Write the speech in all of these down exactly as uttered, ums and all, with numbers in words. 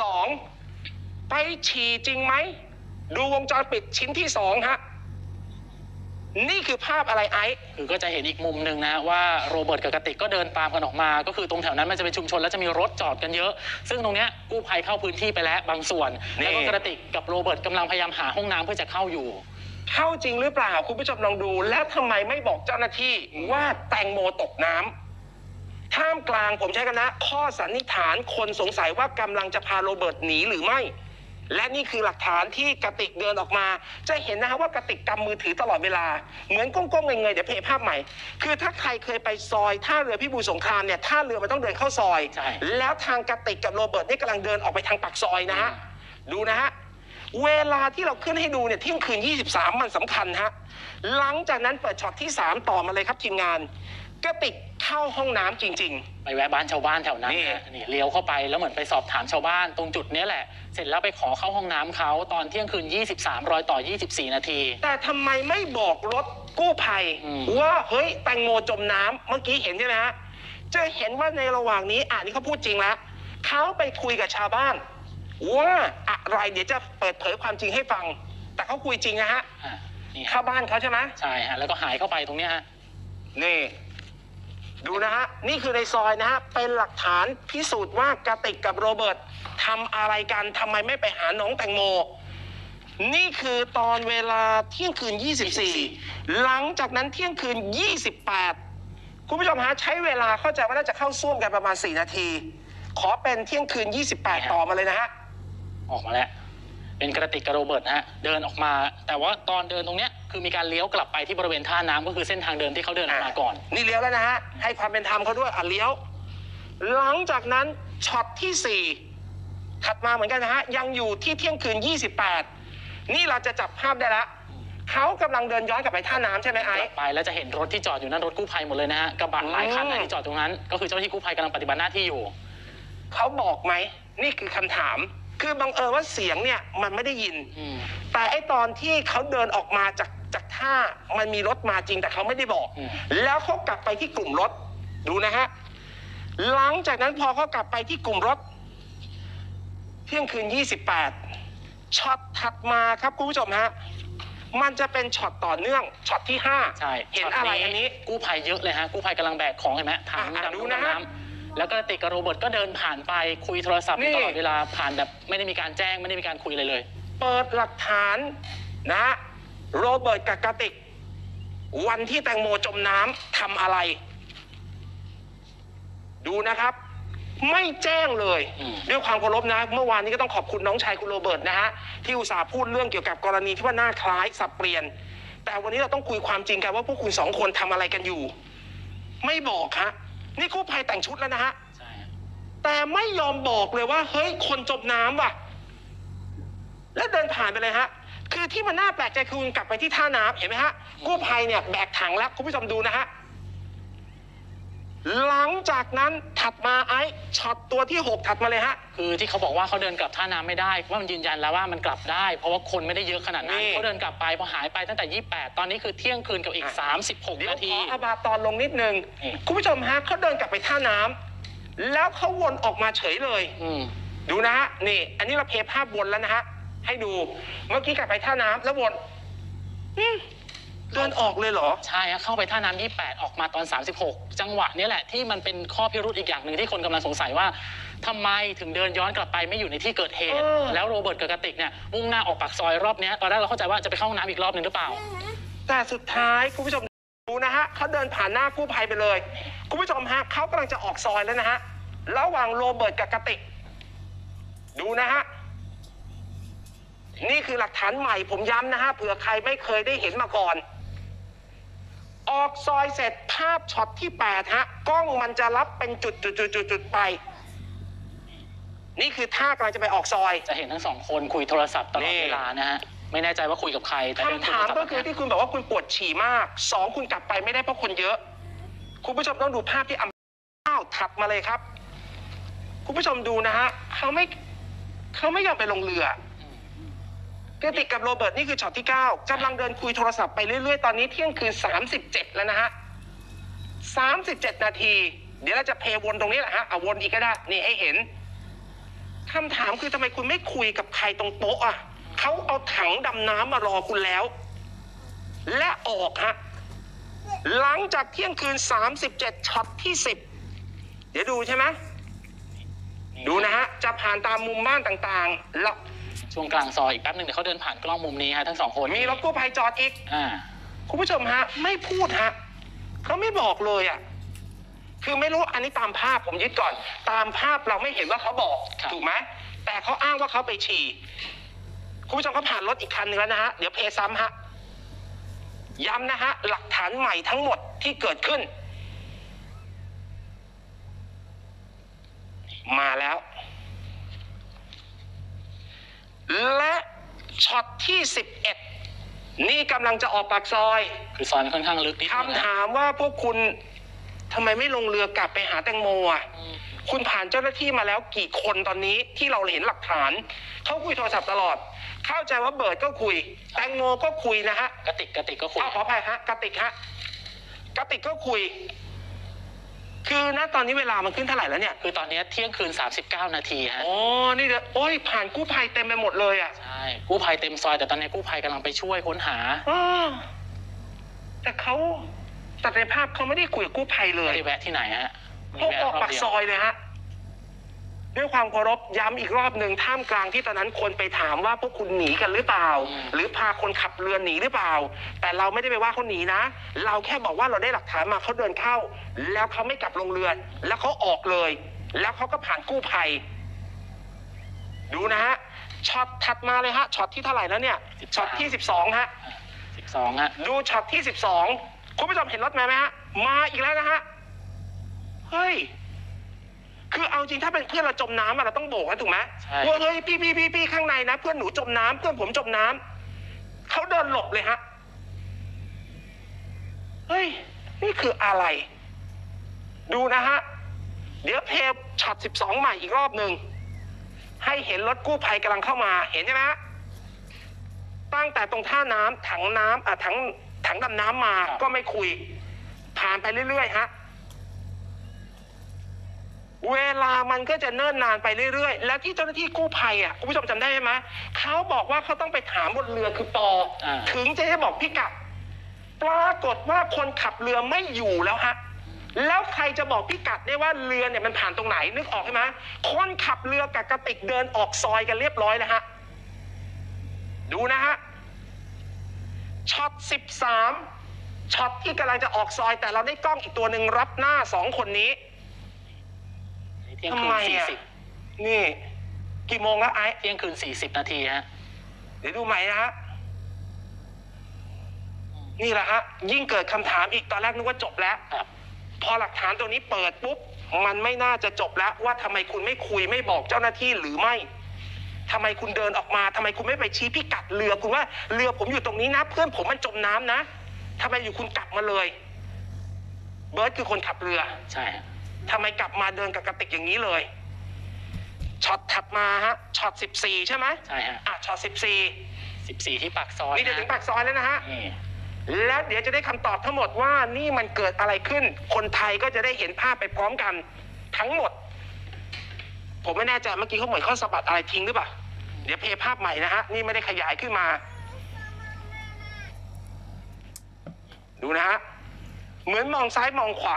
สองไปฉี่จริงไหมดูวงจรปิดชิ้นที่สองฮะนี่คือภาพอะไรไอ้คือก็จะเห็นอีกมุมหนึ่งนะว่าโรเบิร์ตกับกติกก็เดินตามกันออกมาก็คือตรงแถวนั้นมันจะเป็นชุมชนแล้วจะมีรถจอดกันเยอะซึ่งตรงเนี้ยกู้ภัยเข้าพื้นที่ไปแล้วบางส่วนแล้วก็กติกกับโรเบิร์ตกำลังพยายามหาห้องน้ำเพื่อจะเข้าอยู่เข้าจริงหรือเปล่าคุณผู้ชมลองดูแล้วทำไมไม่บอกเจ้าหน้าที่ว่าแตงโมตกน้ำท่ามกลางผมใช้กันนะข้อสันนิษฐานคนสงสัยว่ากำลังจะพาโรเบิร์ตหนีหรือไม่และนี่คือหลักฐานที่กติกเดินออกมาจะเห็นนะครับว่ากติกกำมือถือตลอดเวลาเหมือนก้มๆเงยๆเดี๋ยวเพย์ภาพใหม่คือถ้าใครเคยไปซอยท่าเรือพิบูลสงครามเนี่ยท่าเรือมันต้องเดินเข้าซอยแล้วทางกติกกับโรเบิร์ตนี่กำลังเดินออกไปทางปากซอยนะฮะดูนะฮะเวลาที่เราขึ้นให้ดูเนี่ยเที่ยงคืนยี่สิบสามมันสำคัญฮะหลังจากนั้นเปิดช็อตที่สามต่อมาเลยครับทีมงานกติกเข้าห้องน้ำจริงๆไปแวะบ้านชาวบ้านแถวนั้นนี่เลี้ยวเข้าไปแล้วเหมือนไปสอบถามชาวบ้านตรงจุดนี้แหละเสร็จแล้วไปขอเข้าห้องน้ำเขาตอนเที่ยงคืนยี่สิบสามรอยต่อยี่สิบสี่นาทีแต่ทำไมไม่บอกรถกู้ภัยว่าเฮ้ยแตงโมจมน้ำเมื่อกี้เห็นใช่ไหมฮะจะเห็นว่าในระหว่างนี้อ่ะนี่เขาพูดจริงแล้วเขาไปคุยกับชาวบ้านว่าอะไรเดี๋ยวจะเปิดเผยความจริงให้ฟังแต่เขาคุยจริงนะฮะเข้าบ้านเขาใช่ไหมใช่ฮะแล้วก็หายเข้าไปตรงนี้ฮะนี่ดูนะฮะนี่คือในซอยนะฮะเป็นหลักฐานพิสูจน์ว่ากติกกับโรเบิร์ตทำอะไรกันทำไมไม่ไปหาน้องแตงโมนี่คือตอนเวลาเที่ยงคืนยี่สิบสี่หลังจากนั้นเที่ยงคืนยี่สิบแปดคุณผู้ชมฮะใช้เวลาเข้าใจว่าน่าจะเข้าซ่วมกันประมาณสี่นาทีขอเป็นเที่ยงคืนยี่สิบแปดต่อมาเลยนะฮะออกมาแล้วเป็นกระติกกับโรเบิร์ตฮะเดินออกมาแต่ว่าตอนเดินตรงเนี้ยคือมีการเลี้ยวกลับไปที่บริเวณท่าน้ำก็คือเส้นทางเดินที่เขาเดินออกมาก่อนนี่เลี้ยวแล้วนะฮะให้ความเป็นธรรมเขาด้วยอ่ะเลี้ยวหลังจากนั้นช็อตที่สี่ถัดมาเหมือนกันนะฮะยังอยู่ที่เที่ยงคืนยี่สิบแปดนี่เราจะจับภาพได้แล้วเขากำลังเดินย้อนกลับไปท่าน้ำใช่ไหมไอ้ไปแล้วจะเห็นรถที่จอดอยู่นั่นรถกู้ภัยหมดเลยนะฮะกระบะหลายคันที่จอดตรงนั้นก็คือเจ้าหน้าที่กู้ภัยกำลังปฏิบัติหน้าที่อยู่เขาบอกไหมนี่คือคำถามคือบังเอิญว่าเสียงเนี่ยมันไม่ได้ยินแต่ไอตอนที่เขาเดินออกมาจากจากท่ามันมีรถมาจริงแต่เขาไม่ได้บอกแล้วเขากลับไปที่กลุ่มรถดูนะฮะหลังจากนั้นพอเขากลับไปที่กลุ่มรถเที่ยงคืนยี่สิบแปดช็อตถัดมาครับคุณผู้ชมฮะมันจะเป็นช็อตต่อเนื่องช็อตที่ห้าใช่เห็นอะไรอันนี้กู้ภัยเยอะเลยฮะกู้ภัยกำลังแบกของเห็นไหมถังดำดูนะฮะแล้วก็ติกกับโรเบิร์ตก็เดินผ่านไปคุยโทรศัพท์ตลอดเวลาผ่านแบบไม่ได้มีการแจ้งไม่ได้มีการคุยอะไรเลยเปิดหลักฐานนะโรเบิร์ตกับกติกวันที่แตงโมจมน้ำทำอะไรดูนะครับไม่แจ้งเลยด้วยความเคารพนะเมื่อวานนี้ก็ต้องขอบคุณน้องชายคุณโรเบิร์ตนะฮะที่อุตส่าห์พูดเรื่องเกี่ยวกับกรณีที่ว่าหน้าคล้ายสับเปลี่ยนแต่วันนี้เราต้องคุยความจริงกันว่าพวกคุณสองคนทำอะไรกันอยู่ไม่บอกฮะนี่กู้ภัยแต่งชุดแล้วนะฮะแต่ไม่ยอมบอกเลยว่าเฮ้ยคนจมน้ำว่ะแล้วเดินผ่านไปเลยฮะคือที่มันน่าแปลกใจคือคุณกลับไปที่ท่าน้ำเห็นไหมฮะกู้ภัยเนี่ยแบกถังแล้วคุณผู้ชมดูนะฮะหลังจากนั้นถัดมาไอ้ช็อตตัวที่หกถัดมาเลยฮะคือที่เขาบอกว่าเขาเดินกลับท่าน้ำไม่ได้ว่ามันยืนยันแล้วว่ามันกลับได้เพราะว่าคนไม่ได้เยอะขนาดนั้นเขาเดินกลับไปพอหายไปตั้งแต่ยี่สิบแปดตอนนี้คือเที่ยงคืนกับอีกสามสิบหกนาทีเดี๋ยวขออาบาตอนลงนิดนึงคุณผู้ชมฮะเขาเดินกลับไปท่าน้ำแล้วเขาวนออกมาเฉยเลยดูนะฮะนี่อันนี้เราเพย์ภาพวนแล้วนะฮะให้ดูเมื่อกี้กลับไปท่าน้ำแล้ววนเดินออกเลยเหรอใช่ฮะเข้าไปท่าน้ำยี่สิบแปดออกมาตอนสามสิบหกจังหวะนี้แหละที่มันเป็นข้อพิรุธอีกอย่างหนึ่งที่คนกำลังสงสัยว่าทำไมถึงเดินย้อนกลับไปไม่อยู่ในที่เกิดเหตุแล้วโรเบิร์ตกับกติกเนี่ยมุ่งหน้าออกปากซอยรอบนี้ตอนแรกเราเข้าใจว่าจะไปเข้าห้องน้ำอีกรอบหนึ่งหรือเปล่าแต่สุดท้ายคุณผู้ชมดูนะฮะเขาเดินผ่านหน้ากู้ภัยไปเลยคุณผู้ชมฮะเขากำลังจะออกซอยแล้วนะฮะระหว่างโรเบิร์ตกับกติกดูนะฮะนี่คือหลักฐานใหม่ผมย้ำนะฮะเผื่อใครไม่เคยได้เห็นมาก่อนออกซอยเสร็จภาพช็อตที่แปดฮะกล้องมันจะรับเป็นจุดจุดจุดจุดจุดไปนี่คือท่ากำลังจะไปออกซอยจะเห็นทั้งสองคนคุยโทรศัพท์ตลอดเวลานะฮะไม่แน่ใจว่าคุยกับใครคำถามก็คือที่คุณบอกว่าคุณปวดฉี่มากสองคุณกลับไปไม่ได้เพราะคนเยอะคุณผู้ชมต้องดูภาพที่อัมอ้าวถัดมาเลยครับคุณผู้ชมดูนะฮะเขาไม่เขาไม่ยอมไปลงเรือกติกกับโรเบิร์ตนี่คือช็อตที่เก้ากำลังเดินคุยโทรศัพท์ไปเรื่อยๆตอนนี้เที่ยงคืนสามสิบเจ็ดแล้วนะฮะสามสิบเจ็ดนาทีเดี๋ยวเราจะเพย์วนตรงนี้แหละฮะเอาวนอีกก็ได้นี่ให้เห็นคำถามคือทำไมคุณไม่คุยกับใครตรงโต๊ะอ่ะเขาเอาถังดำน้ำมารอคุณแล้วและออกฮะหลังจากเที่ยงคืนสามสิบเจ็ดช็อตที่สิบเดี๋ยวดูใช่ไหมดูนะฮะจะผ่านตามมุมบ้านต่างๆแล้วช่วงกลางซอยอีกแป๊บหนึ่งเดี๋ยวเขาเดินผ่านกล้องมุมนี้ฮะทั้งสองคนมีรถกู้ภัยจอดอีกอ่าคุณผู้ชมฮะไม่พูดฮะเขาไม่บอกเลยอ่ะคือไม่รู้อันนี้ตามภาพผมยึดก่อนตามภาพเราไม่เห็นว่าเขาบอกถูกไหมแต่เขาอ้างว่าเขาไปฉี่คุณผู้ชมเขาผ่านรถอีกคันหนึ่งแล้วนะฮะเดี๋ยวเพย์ซ้ำฮะย้ำนะฮะหลักฐานใหม่ทั้งหมดที่เกิดขึ้นมาแล้วและช็อตที่สิบเอ็ดนี่กำลังจะออกปากซอยคือซอยมันค่อนข้างลึกนิดนึงคำถามว่าพวกคุณทำไมไม่ลงเรือกลับไปหาแตงโมอ่ะคุณผ่านเจ้าหน้าที่มาแล้วกี่คนตอนนี้ที่เราเห็นหลักฐานเขาคุยโทรศัพท์ตลอดเข้าใจว่าเบิร์ดก็คุยแตงโมก็คุยนะฮะกติกกติกก็คุยขออภัยฮะกติกฮะกติกก็คุยคือณตอนนี้เวลามันขึ้นเท่าไหร่แล้วเนี่ยคือตอนนี้เที่ยงคืนสามสิบเก้านาทีฮะอ๋อนี่เด้อโอ้ยผ่านกู้ภัยเต็มไปหมดเลยอ่ะใช่กู้ภัยเต็มซอยแต่ตอนนี้กู้ภัยกำลังไปช่วยค้นหาอ๋อแต่เขาแต่ในภาพเขาไม่ได้คุยกับกู้ภัยเลยไม่ได้แวะที่ไหนฮะเขาออกปากซอยเลยฮะด้วยความเคารพย้ำอีกรอบหนึ่งท่ามกลางที่ตอนนั้นคนไปถามว่าพวกคุณหนีกันหรือเปล่าหรือพาคนขับเรือหนีหรือเปล่าแต่เราไม่ได้ไปว่าเขาหนีนะเราแค่บอกว่าเราได้หลักฐานมาเขาเดินเข้าแล้วเขาไม่กลับลงเรือแล้วเขาออกเลยแล้วเขาก็ผ่านกู้ภัยดูนะฮะช็อตถัดมาเลยฮะช็อตที่เท่าไหร่แล้วเนี่ยช็อตที่สิบสองฮะสิบสองฮะดูช็อตที่สิบสองคุณผู้ชมเห็นรถไหมไหมฮะมาอีกแล้วนะฮะเฮ้ยคือเอาจริงถ้าเป็นเพื่อนเราจมน้ำเราต้องโบกนะถูกไหมว่าเฮ้ยพี่พี่พี่พี่ข้างในนะเพื่อนหนูจมน้ำเพื่อนผมจมน้ำเขาเดินหลบเลยฮะเฮ้ยนี่คืออะไรดูนะฮะเดี๋ยวเพย์ช็อตสิบสองใหม่อีกรอบหนึ่งให้เห็นรถกู้ภัยกำลังเข้ามาเห็นใช่ไหมฮะตั้งแต่ตรงท่าน้ำถังน้ำอ่ะถังถังดำน้ำมาก็ไม่คุยผ่านไปเรื่อยๆฮะเวลามันก็จะเนิ่นนานไปเรื่อยๆแล้วที่เจ้าหน้าที่กู้ภัยอ่ะคุณผู้ชมจำได้ไหมเขาบอกว่าเขาต้องไปถามบนเรือคือปอถึงจะให้บอกพิกัดปรากฏว่าคนขับเรือไม่อยู่แล้วฮะแล้วใครจะบอกพิกัดได้ว่าเรือเนี่ยมันผ่านตรงไหนนึกออกใช่ไหมคนขับเรือกับกระติกเดินออกซอยกันเรียบร้อยแล้วฮะดูนะฮะช็อตสิบสามช็อตที่กำลังจะออกซอยแต่เราได้กล้องอีกตัวหนึ่งรับหน้าสองคนนี้ทำไมอ่ะนี่กี่โมงแล้วไอ้เที่ยงคืนสี่สิบนาทีฮะเดี๋ยวดูใหม่นะฮะนี่แหละฮะยิ่งเกิดคำถามอีกตอนแรกนึกว่าจบแล้วพอหลักฐานตัวนี้เปิดปุ๊บมันไม่น่าจะจบแล้วว่าทำไมคุณไม่คุยไม่บอกเจ้าหน้าที่หรือไม่ทำไมคุณเดินออกมาทำไมคุณไม่ไปชี้พิกัดเรือคุณว่าเรือผมอยู่ตรงนี้นะเพื่อนผมมันจมน้ำนะทำไมอยู่คุณกลับมาเลยเบิร์ดคือคนขับเรือใช่ทำไมกลับมาเดินกับกระติกอย่างนี้เลยช็อตถัดมาฮะช็อตสิบสี่ใช่ไหมใช่ฮะอ่ะช็อตสิบสี่สิบสี่ที่ปากซอยนี่จะถึงปากซอยแล้วนะฮะแล้วเดี๋ยวจะได้คำตอบทั้งหมดว่านี่มันเกิดอะไรขึ้นคนไทยก็จะได้เห็นภาพไปพร้อมกันทั้งหมดผมไม่แน่ใจเมื่อกี้เขาเหมือนเขาสะบัดอะไรทิ้งหรือเปล่าเดี๋ยวเพย์ภาพใหม่นะฮะนี่ไม่ได้ขยายขึ้นมาดูนะฮะเหมือนมองซ้ายมองขวา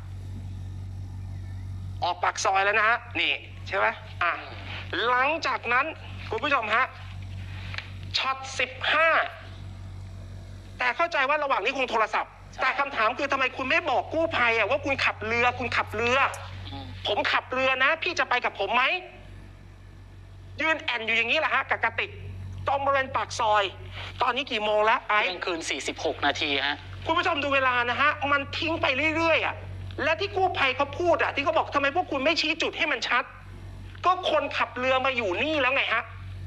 ออกปากซอยแล้วนะฮะนี่ใช่ไหมอ่ะหลังจากนั้นคุณผู้ชมฮะช็อตสิบห้าแต่เข้าใจว่าระหว่างนี้คงโทรศัพท์แต่คำถามคือทำไมคุณไม่บอกกู้ภัยอ่ะว่าคุณขับเรือคุณขับเรือผมขับเรือนะพี่จะไปกับผมไหมยืนแอนอยู่อย่างนี้แหละฮะกับกระติกตรงบริเวณปากซอยตอนนี้กี่โมงแล้วไอ้เที่ยงคืนสี่สิบหกนาทีฮะคุณผู้ชมดูเวลานะฮะมันทิ้งไปเรื่อยๆอ่ะและที่กู้ภัยเขาพูดอ่ะที่เขาบอกทำไมพวกคุณไม่ชี้จุดให้มันชัดก็คนขับเรือมาอยู่นี่แล้วไงฮะ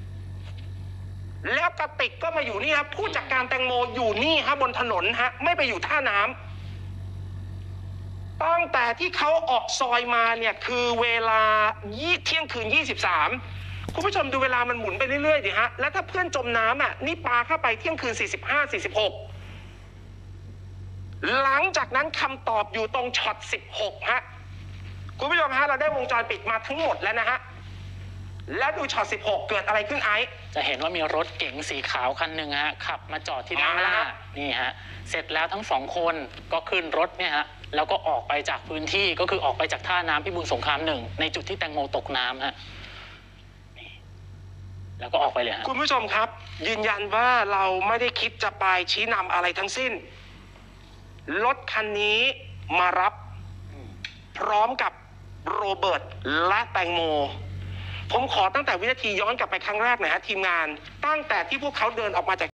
แล้วกระติกก็มาอยู่นี่ครับผู้จัดการแตงโมอยู่นี่ฮะบนถนนฮะไม่ไปอยู่ท่าน้ำตั้งแต่ที่เขาออกซอยมาเนี่ยคือเวลายี่เที่ยงคืนยี่สิบสามคุณผู้ชมดูเวลามันหมุนไปเรื่อยๆดิฮะแล้วถ้าเพื่อนจมน้ำอ่ะนี่ปาเข้าไปเที่ยงคืนสี่สิบห้า สี่สิบหกหลังจากนั้นคำตอบอยู่ตรงช็อตสิบหกฮะคุณผู้ชมฮะเราได้วงจรปิดมาทั้งหมดแล้วนะฮะแล้วดูช็อตสิบหกเกิดอะไรขึ้นไอซ์จะเห็นว่ามีรถเก๋งสีขาวคันหนึ่งฮะขับมาจอดที่ด้านหน้าอ่านี่ฮะเสร็จแล้วทั้งสองคนก็ขึ้นรถเนี่ยฮะแล้วก็ออกไปจากพื้นที่ก็คือออกไปจากท่าน้ำพิบูลสงครามหนึ่งในจุดที่แตงโมตกน้ำฮะนี่แล้วก็ออกไปเลยฮะคุณผู้ชมครับ ยืนยันว่าเราไม่ได้คิดจะไปชี้นำอะไรทั้งสิ้น รถคันนี้มารับพร้อมกับโรเบิร์ตและแตงโม ผมขอตั้งแต่วินาทีย้อนกลับไปครั้งแรกหน่อยฮะทีมงาน ตั้งแต่ที่พวกเขาเดินออกมาจาก